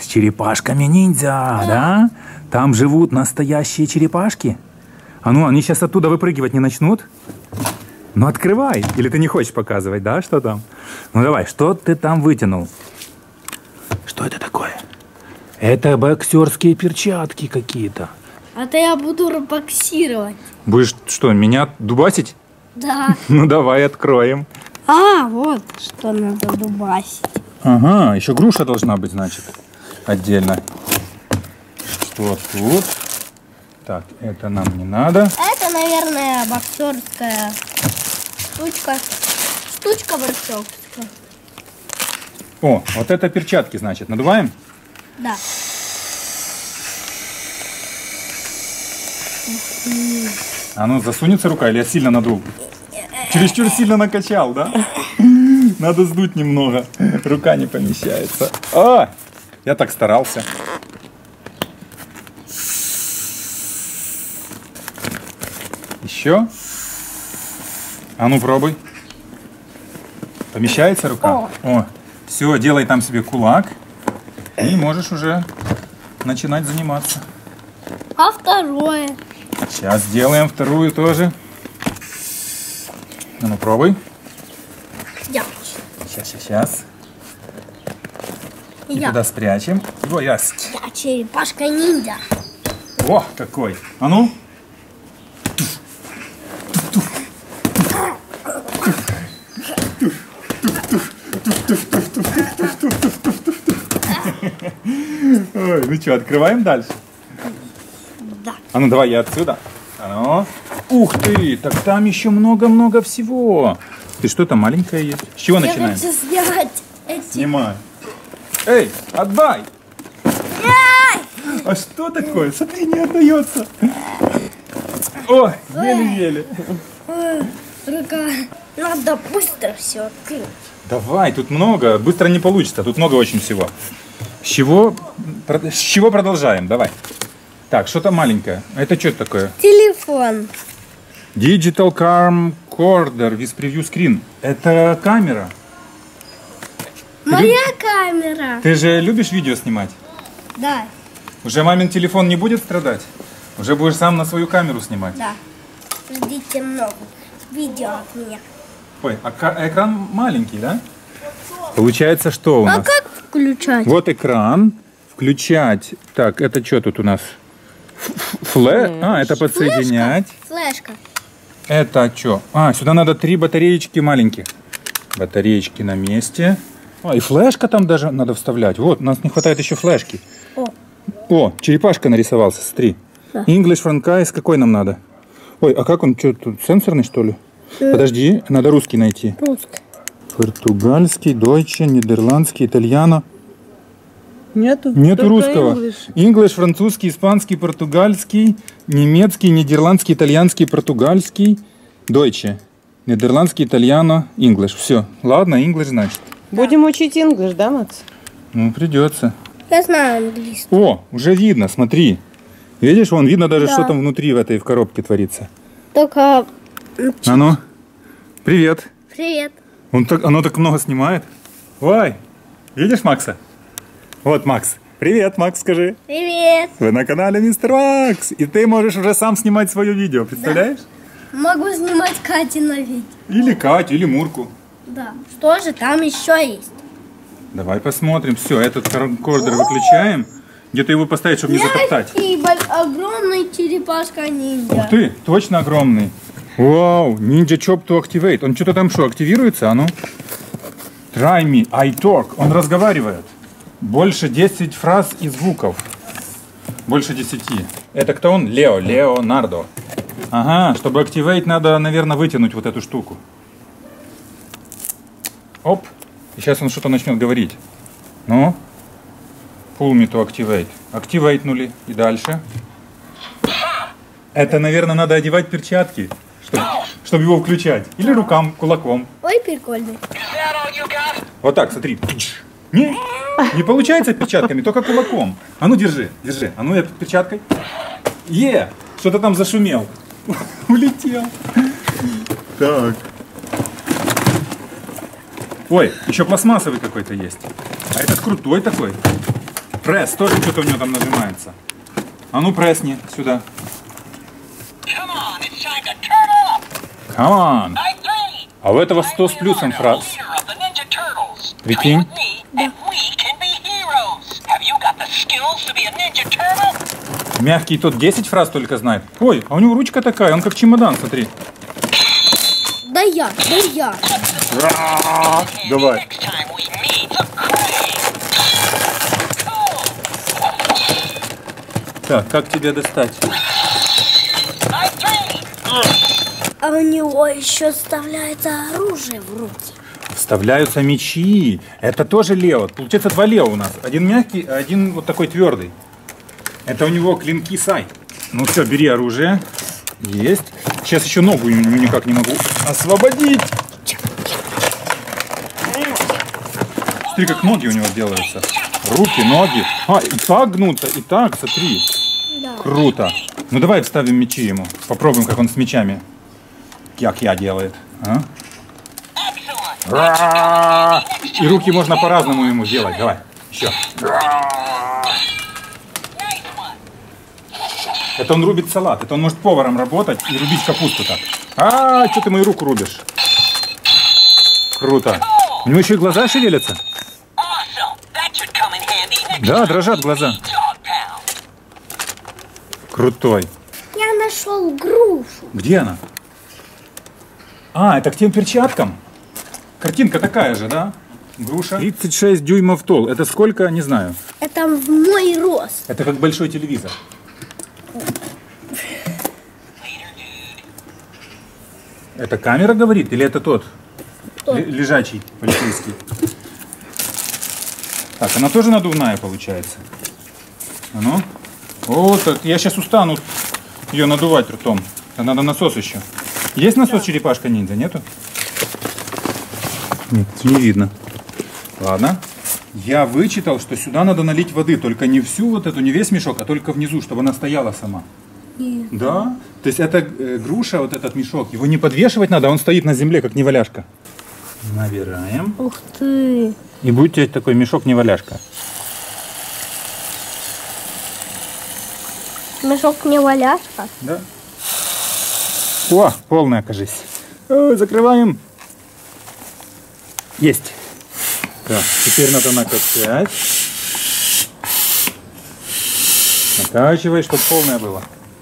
с черепашками-ниндзя, да? Там живут настоящие черепашки. А ну, они сейчас оттуда выпрыгивать не начнут? Ну, открывай. Или ты не хочешь показывать, да, что там? Ну, давай, что ты там вытянул? Что это такое? Это боксерские перчатки какие-то. Это я буду боксировать. Будешь что, меня дубасить? Да. Ну, давай откроем. А, вот что надо дубасить. Ага, еще груша должна быть, значит, отдельно. Что тут? Так, это нам не надо. Это, наверное, боксерская штучка. Штучка боксерская. О, вот это перчатки, значит. Надуваем? Да. А ну, засунется рука или я сильно надул? Чересчур сильно накачал, да? Надо сдуть немного. Рука не помещается. А, я так старался. Еще? А ну, пробуй. Помещается рука? О, все, делай там себе кулак. И можешь уже начинать заниматься. А второе? Сейчас сделаем вторую тоже. А ну, пробуй. Я. Сейчас. И туда спрячем. Его есть. Я черепашка-ниндзя. О, какой. А ну. Ой, ну что, открываем дальше? Да. А ну, давай я отсюда. А ну. Ух ты, так там еще много-много всего. Ты что-то маленькое есть? С чего начинаем? Я хочу снять эти. Снимай. Эй, отдай! Ай! А что такое? Смотри, не отдается. Ой, еле-еле. Рука. Надо быстро все открыть. Давай, тут много. Быстро не получится. Тут много очень всего. С чего продолжаем? Давай. Так, что-то маленькое. Это что такое? Телефон. Digital Camcorder with Preview Screen. Это камера. Моя камера. Ты же любишь видео снимать? Да. Уже мамин телефон не будет страдать? Уже будешь сам на свою камеру снимать? Да. Ждите много видео от меня. Ой, а экран маленький, да? Получается, что у нас? А как включать? Вот экран. Включать. Так, это что тут у нас? А, это подсоединять. Флешка. Это что? А, сюда надо 3 батареечки маленьких. Батареечки на месте. А, и флешка там даже надо вставлять. Вот, у нас не хватает еще флешки. О, черепашка нарисовался, смотри. Да. English Franchise, какой нам надо? Ой, а как он, что тут, сенсорный, что ли? Подожди, надо русский найти. Русский. Португальский, дойче, нидерландский, итальяно. Нету русского. English, французский, испанский, португальский, немецкий, нидерландский, итальянский, португальский, дойче, нидерландский, итальяно, English. Все. Ладно, English значит. Будем учить English, да, Макс? Ну, придется. Я знаю английский. О, уже видно, смотри. Видишь, вон видно даже, что там внутри в коробке творится. Только... А ну, привет. Привет. Оно так много снимает. Ой, видишь Макса? Вот Макс. Привет, Макс, скажи. Привет. Вы на канале Мистер Макс. И ты можешь уже сам снимать свое видео, представляешь? Да. Могу снимать Катина видео. Или Катю, или Мурку. Да. Что же там еще есть? Давай посмотрим. Все, этот камкордер выключаем. Где-то его поставить, чтобы не затоптать. Огромный черепашка-ниндзя. Ух ты, точно огромный. Вау, Ninja Chop to Activate. Он что-то там активируется? А ну. Try me, I talk. Он разговаривает. Больше 10 фраз и звуков. Больше 10. Это кто он? Леонардо. Ага, чтобы Activate, надо, наверное, вытянуть вот эту штуку. Оп. И сейчас он что-то начнет говорить. Ну. Pull me to activate. Активейтнули. И дальше. Это, наверное, надо одевать перчатки, чтобы его включать. Или рукам, кулаком. Ой, прикольный. Вот так, смотри. Не получается перчатками, только кулаком. А ну, держи. А ну, я перчаткой. Что-то там зашумел. Улетел. Так. Ой, еще пластмассовый какой-то есть. А этот крутой такой. Пресс, тоже что-то у него там нажимается. А ну пресни сюда. Come on, it's time to turn up. Come on. Night 3. А у этого 100 с плюсом фраз. Leader of the Ninja Turtles. Прикинь. Train with me, and we can be heroes. Have you got the skills to be a Ninja Turtle? Мягкий тот 10 фраз только знает. Ой, а у него ручка такая, он как чемодан, смотри. Да я. Давай. Next time we meet, the crane. Cool. Так, как тебя достать? Night 3. А у него еще вставляется оружие в руки. Вставляются мечи. Это тоже Лео. Получается два Лео у нас. Один мягкий, а один вот такой твердый. Это у него клинки Сай. Ну все, бери оружие. Есть. Сейчас еще ногу никак не могу освободить. Смотри, как ноги у него делаются. Руки, ноги. А, и так гнутся, и так, смотри. Да. Круто. Ну давай вставим мечи ему. Попробуем, как он с мечами. Как я делает. А? Excellent. Ра! И руки можно по-разному ему делать. Давай. Еще. Nice one. Это он рубит салат. Это он может поваром работать и рубить капусту так. А, что ты мою руку рубишь? Круто. У него еще и глаза шевелятся. Awesome. That should come in handy next Да, time дрожат we глаза. meet Dog Pound. Крутой. Я нашел грушу. Где она? А, это к тем перчаткам. Картинка такая же, да? Груша. 36 дюймов тол. Это сколько? Не знаю. Это в мой рост. Это как большой телевизор. Это камера говорит или это тот? Лежачий полицейский. Так, она тоже надувная получается. А ну. Вот, так, я сейчас устану ее надувать ртом. Надо насос еще. Есть насос черепашка ниндзя? Нету? Нет, не видно. Ладно. Я вычитал, что сюда надо налить воды. Только не всю вот эту, не весь мешок, а только внизу, чтобы она стояла сама. Нет. Да? То есть это груша, вот этот мешок, его не подвешивать надо, он стоит на земле, как неваляшка. Набираем. Ух ты. И будет у тебя такой мешок неваляшка. Мешок не валяшка. Да? О, полная, кажись. Ой, закрываем. Есть. Так, теперь надо накачать. Накачивай, чтобы полное было.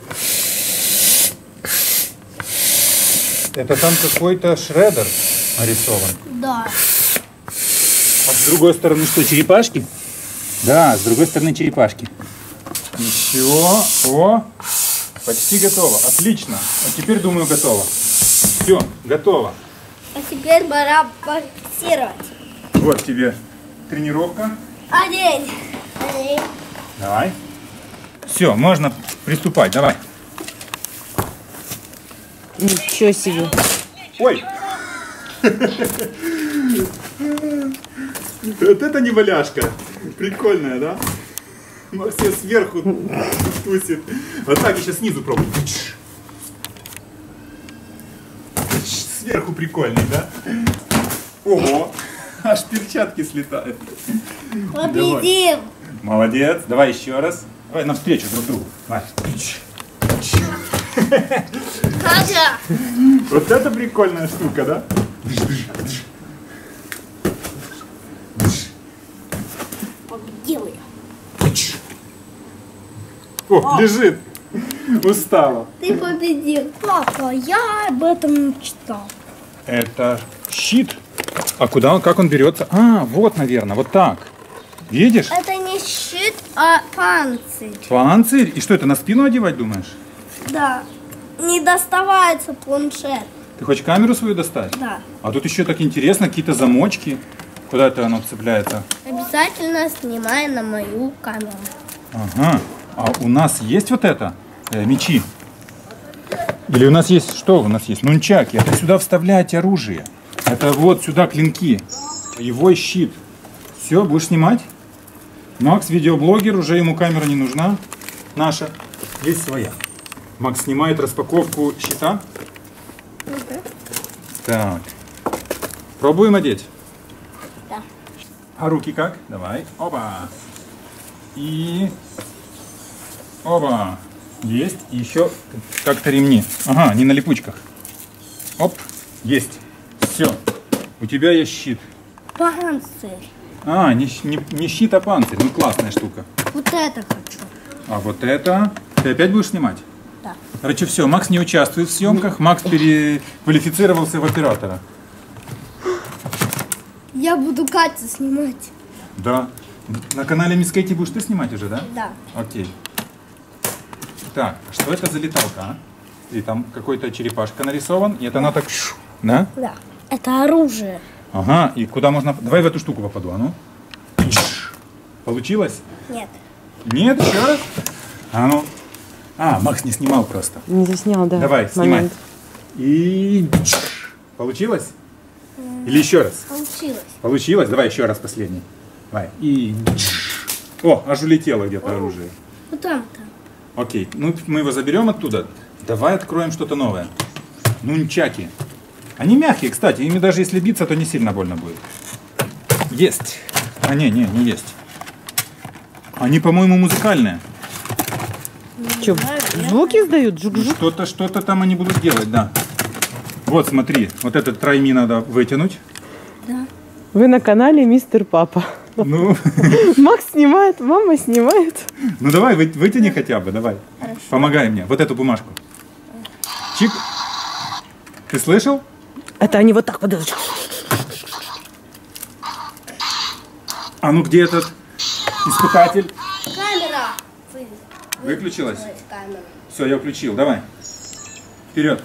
Это там какой-то шредер нарисован. Да. А с другой стороны что, черепашки? Да, с другой стороны черепашки. Еще. О, почти готово. Отлично. А теперь, думаю, готово. Все, готово. А теперь пора боксировать. Вот тебе тренировка. Один. Давай. Все, можно приступать. Давай. Ничего себе. Ой! Вот это не валяшка. Прикольная, да? Все сверху тусит. Вот так еще снизу пробуй. Сверху прикольный, да? Ого! Аж перчатки слетают. Победим. Молодец. Давай еще раз. Давай навстречу друг другу. Давай. Катя. Вот это прикольная штука, да? Победил я. О, лежит. Устала. Ты победил. Папа, я об этом мечтал. Это щит. А куда он, как он берется? А, вот, наверное, вот так. Видишь? Это не щит, а панцирь. Панцирь. И что, это на спину одевать, думаешь? Да. Не доставается планшет. Ты хочешь камеру свою достать? Да. А тут еще так интересно, какие-то замочки. Куда это оно цепляется? Обязательно снимай на мою камеру. Ага. А у нас есть вот это? Мечи? Или у нас есть, что у нас есть? Нунчаки. Это сюда вставлять оружие. Это вот сюда клинки. Его щит. Все, будешь снимать? Макс видеоблогер, уже ему камера не нужна. Наша. Есть своя. Макс снимает распаковку щита. Так. Пробуем одеть? Да. А руки как? Давай. Опа. И... Оба! Есть. И еще как-то ремни. Ага, не на липучках. Оп, есть. Все. У тебя есть щит. Панцирь. А, не щит, а панцирь. Ну, классная штука. Вот это хочу. А вот это... Ты опять будешь снимать? Да. Короче, все, Макс не участвует в съемках. Макс переквалифицировался в оператора. Я буду Катю снимать. Да. На канале Мисс Кейти будешь ты снимать уже, да? Да. Окей. Так, что это за леталка, а? И там какой-то черепашка нарисован, и это она так... Да? Да. Это оружие. Ага, и куда можно... Давай в эту штуку попаду, а ну. Получилось? Нет. Нет, еще раз? А ну. А, Макс не снимал просто. Не заснял, да. Давай, снимай. момент. И... Получилось? Или еще раз? Получилось. Получилось? Давай еще раз последний. Давай. И... О, аж улетело где-то оружие. Вот там-то. Окей, ну мы его заберем оттуда. Давай откроем что-то новое. Нунчаки. Они мягкие, кстати. Ими даже если биться, то не сильно больно будет. Есть. А не есть. Они, по-моему, музыкальные. Что, звуки издают? Жук-жук? Что-то там они будут делать, да. Вот, смотри. Вот этот тройми надо вытянуть. Да. Вы на канале Мистер Папа. Ну, Макс снимает, мама снимает. ну давай, вытяни хотя бы, давай. Хорошо. Помогай мне. Вот эту бумажку. Чик. Ты слышал? Это они вот так вот делают. А ну где этот испытатель? Камера. Выключилась? Камера. Все, я включил. Давай. Вперед.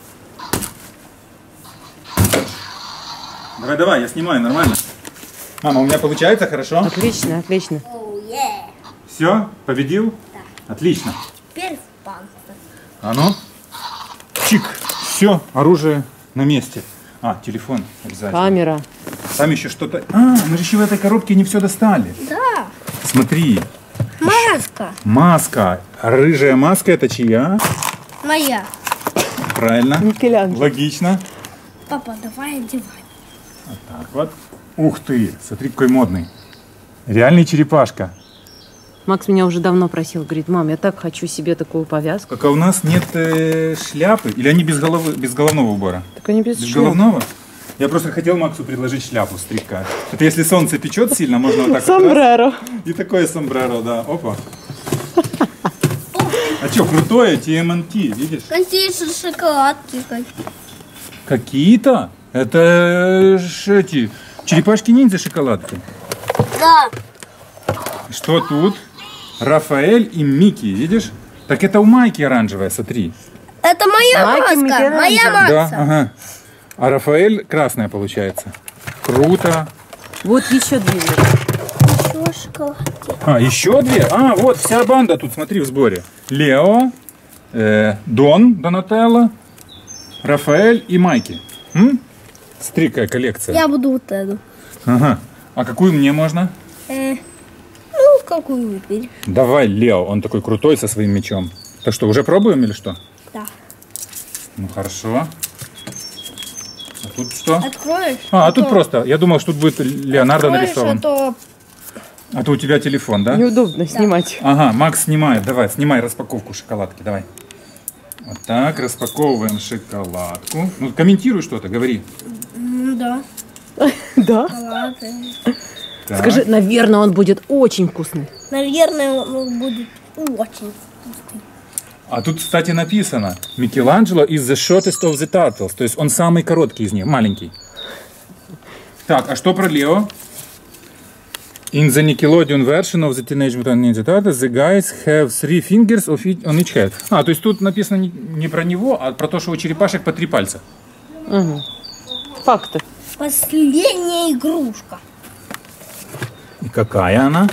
Давай, я снимаю, нормально. Мама, у меня получается хорошо? Отлично, отлично. Оу, е. Все, победил? Да. Отлично. Теперь в панцирь. А ну. Чик. Все, оружие на месте. А, телефон обязательно. Камера. Там еще что-то. А, мы же еще в этой коробке не все достали. Да. Смотри. Маска. Маска. Рыжая маска это чья? Моя. Правильно. Микеланджело. Логично. Папа, давай одевай. Вот так вот. Ух ты, смотри, какой модный. Реальный черепашка. Макс меня уже давно просил, говорит, мам, я так хочу себе такую повязку. Только у нас нет шляпы. Или они без головного убора? Так они без Без шляп. головного? Я просто хотел Максу предложить шляпу стрика. Это если солнце печет сильно, можно вот так вот раз. Сомбреро. И такое сомбреро, да. Опа. А что, крутое TMNT, видишь? Какие шоколадки. Какие-то? Это эти черепашки-ниндзя шоколадки. Да. Что тут? Рафаэль и Микки, видишь? Так это у Майки оранжевая, смотри. Это моя Майки маска. Микеланджело. Моя Да, маска. ага. А Рафаэль красная получается. Круто. Вот еще две. Еще шоколадки. А, еще две? А, вот вся банда тут, смотри, в сборе. Лео, Донателло, Рафаэль и Майки. Смотри, какая коллекция. Я буду вот эту. Ага. А какую мне можно? Ну, какую выбери. Давай, Лео, он такой крутой со своим мечом. Так что, уже пробуем или что? Да. Ну, хорошо. А тут что? Откроешь? А тут просто. Я думал, что тут будет Леонардо нарисован. то... А то у тебя телефон, да? Неудобно снимать. Ага, Макс снимает. Давай, снимай распаковку шоколадки. Давай. Вот так, распаковываем шоколадку. Ну, комментируй что-то, говори. Да. Да. Шоколадки. Так. Скажи, наверное, он будет очень вкусный. Наверное, он будет очень вкусный. А тут, кстати, написано Michelangelo is the shortest of the turtles. То есть он самый короткий из них, маленький. Так, а что про Лео? In the Nickelodeon version of the Teenage Mutant Ninja Turtles, the guys have 3 fingers on each head. А, то есть тут написано не про него, а про то, что у черепашек по 3 пальца. Угу. Факты. Последняя игрушка. И какая она?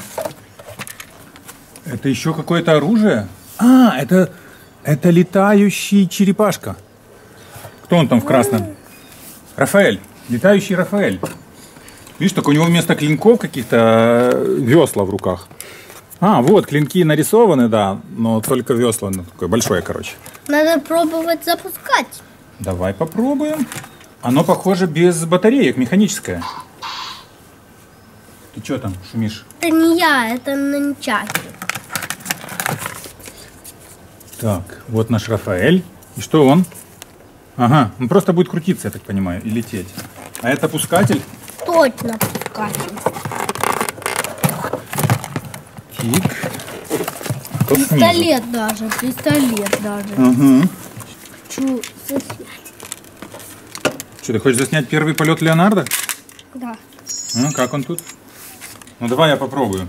Это еще какое-то оружие? А, это летающий черепашка. Кто он там в красном? Рафаэль. Летающий Рафаэль. Видишь, только у него вместо клинков каких-то весла в руках. А, вот, клинки нарисованы, да, но только весла, ну, такое большое, короче. Надо пробовать запускать. Давай попробуем. Оно, похоже, без батареек, механическое. Ты что там шумишь? Это не я, это нунчаки. Так, вот наш Рафаэль. И что он? Ага, он просто будет крутиться, я так понимаю, и лететь. А это пускатель? Точно пускатель. Тик. А тут снизу. Пистолет даже, пистолет даже. Угу. Чу, Что, ты хочешь заснять первый полет Леонардо? да. Ну, как он тут? Ну, давай я попробую.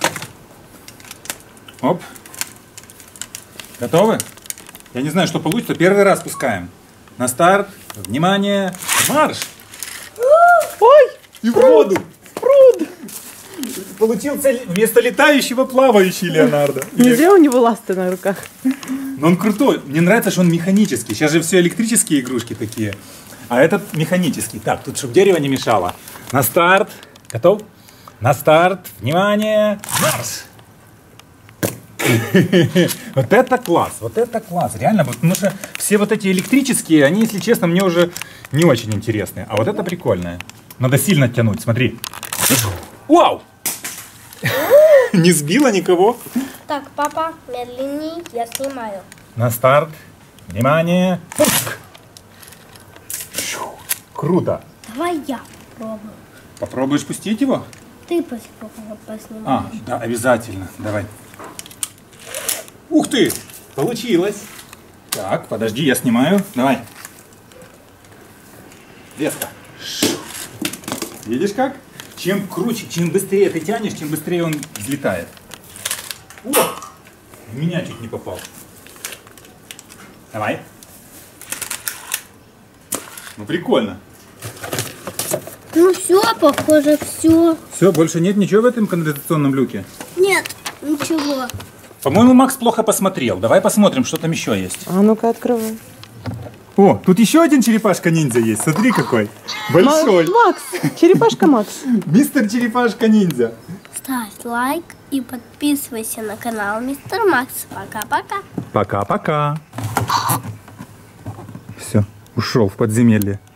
Оп. Готовы? Я не знаю, что получится. Первый раз пускаем. На старт. Внимание. Марш! Ой! И в воду! Пруд! Получился вместо летающего плавающий Леонардо. Нельзя у него ласты на руках? Но он крутой. Мне нравится, что он механический. Сейчас же все электрические игрушки такие. А этот механический. Так, тут, чтобы дерево не мешало. На старт. Готов? На старт. Внимание. Марш! Вот это класс. Вот это класс. Реально. Потому что все вот эти электрические, они, если честно, мне уже не очень интересны. А вот это прикольное. Надо сильно тянуть. Смотри. Вау! Не сбила никого. Так, папа, медленней, я снимаю. На старт. Внимание. Пуск. Круто. Давай я попробую. Попробуешь пустить его? Ты поснимаешь. Да, обязательно. Давай. Ух ты! Получилось. Так, подожди, я снимаю. Давай. Резко. Видишь как? Чем круче, чем быстрее ты тянешь, тем быстрее он взлетает. О! В меня чуть не попал. Давай. Ну, прикольно. Ну все, похоже, все. Все, больше нет ничего в этом канализационном люке? Нет, ничего. По-моему, Макс плохо посмотрел. Давай посмотрим, что там еще есть. А ну-ка, открывай. О, тут еще один черепашка-ниндзя есть. Смотри какой. Большой. Макс, черепашка Макс. Мистер Черепашка-ниндзя. Ставь лайк и подписывайся на канал Мистер Макс. Пока-пока. Пока-пока. Все, ушел в подземелье.